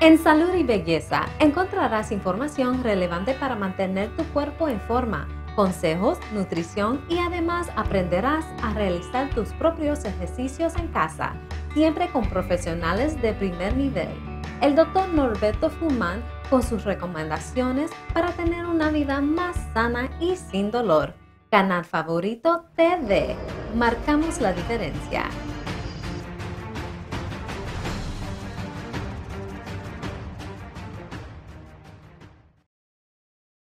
En Salud y Belleza encontrarás información relevante para mantener tu cuerpo en forma, consejos, nutrición y además aprenderás a realizar tus propios ejercicios en casa, siempre con profesionales de primer nivel. El Dr. Norberto Fullman con sus recomendaciones para tener una vida más sana y sin dolor. Canal favorito TV. Marcamos la diferencia.